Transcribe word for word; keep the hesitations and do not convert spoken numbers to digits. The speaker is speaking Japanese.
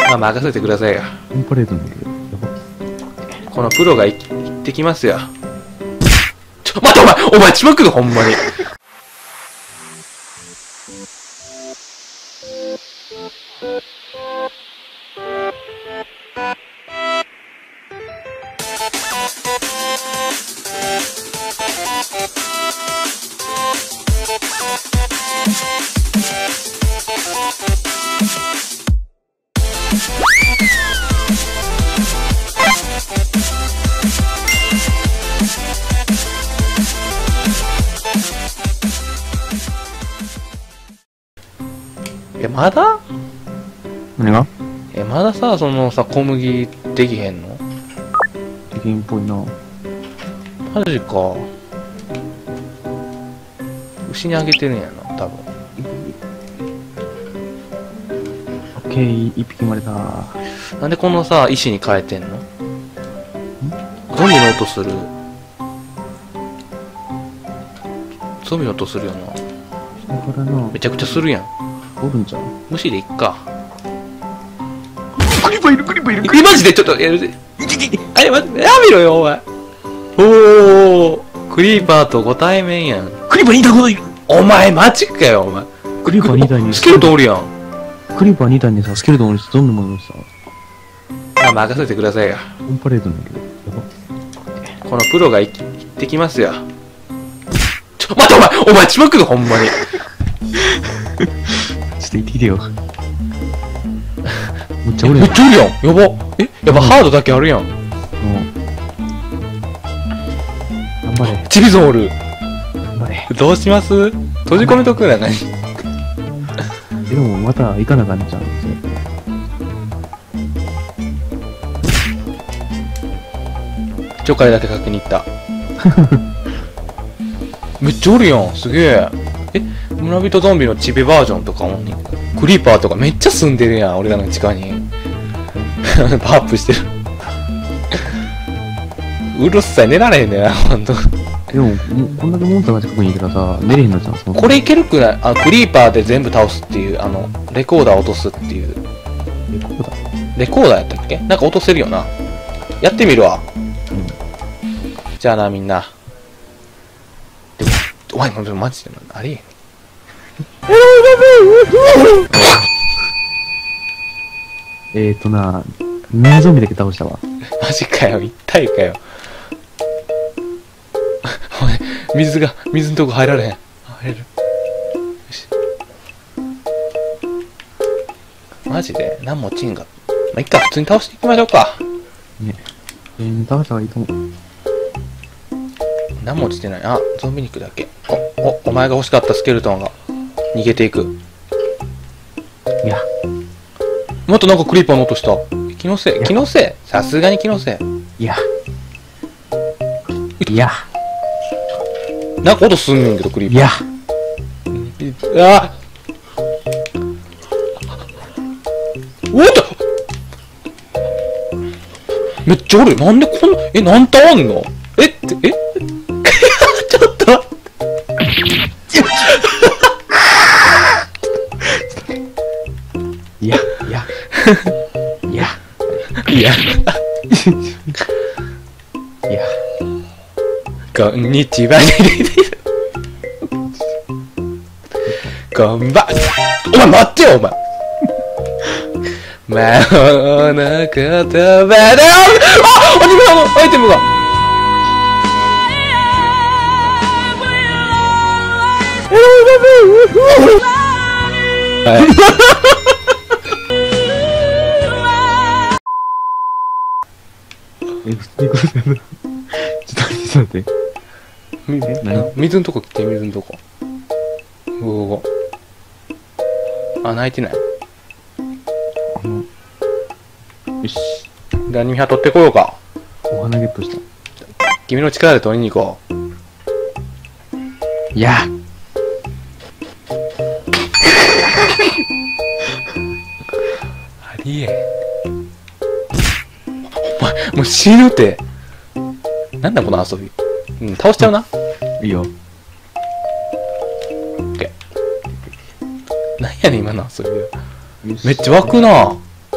まあ任せてくださいよ。 オンパレードなんだけど。やば。 このプロがい行ってきますよ。ちょ、待ってお前お前血まくるほんまに。え、まだ何がえ、まださ、そのさ、小麦できへんの？ できんっぽいな。 マジか。牛にあげてるんやな、多分。 オッケー、一匹生まれた。 なんでこのさ、石に変えてんの？ゾンビの音する。ゾンビの音するよな。 だからな、 めちゃくちゃするやん。 おるんじゃん。 無視でいっか。 クリーパーいる、クリーパーいる。 え、マジでちょっと、やるぜ。あれ、待って、やめろよ、お前。おー、クリーパーとご対面やん。 クリーパーに体ほどいる。 お前、マジかよ、お前。 クリーパーに体に。 スケルトンおるやん。 クリーパーに体にさ、スケルトンおるし、ゾンビもいるしさ。 あ、任せてくださいよ。 オンパレードなんだけど。やば。 このプロがい行ってきますよ。ちょ、待って、お前、お前、血まくる、ほんまに。 ちょっと言ってきてよ。めっちゃおるやん。 めっちゃおるやん。やば。え、やば、ハードだけあるやん。 もう。頑張れ。 チビゾンおる。 頑張れ。 どうします？閉じ込めとくな、何？ でも、また行かなあかんじゃん。 ちょかいだけ確認いった。めっちゃおるやん。すげえ。え、村人ゾンビのチビバージョンとかおんねん。クリーパーとかめっちゃ住んでるやん。俺らの地下に。パワーアップしてる。うるさい。寝られへんねんな、ほんと。 でも、もうこんだけモンスターが近くにいるからさ、寝れへんのじゃん、その。 これいけるくない？あ、クリーパーで全部倒すっていう、あの、レコーダー落とすっていう。 レコーダー？ レコーダーやったっけ？なんか落とせるよな。やってみるわ。 うん。 じゃあな、みんな。でも、お前、マジで、ありえん。 えーとな、ミニゾンビだけ倒したわ。 マジかよ、一体かよ。お前、水が、水のとこ入られへん。入れる。よし。マジで何も落ちんが。まあ、いっか、普通に倒していきましょうか。 ね。えー、倒した方がいいと思う。 何も落ちてない。あ、ゾンビ肉だけ。お、お、お前が欲しかったスケルトンが逃げていく。 いや。 またなんかクリーパーの音した。気のせい、気のせい。さすがに気のせい。 いや。いや。 なんか音すんねんけど、クリーパー。 いや。 あおっとめっちゃおる。なんでこんな、え、何体あんの？えって、えちょっと待って。 いや、いや。いや。 いや。 いや。 こんにちは。こんばん。お前待ってよ、お前。魔法の言葉で。あ、アニメのアイテムが。はい。 え、普通にこれだな。ちょっと待って、ちょっと待って。え、何？ 水のとこ来て、水のとこ。ごごご。あ、泣いてない。 あの、よし。 で、アニメ派取ってこようか。 お花ゲットした。 君の力で取りに行こう。 いや。 ありえん。お前、もう死ぬて。なんだこの遊び。うん、倒しちゃうな。 いいよ。 オッケー。なんやねん、今の遊びは。めっちゃ湧くな。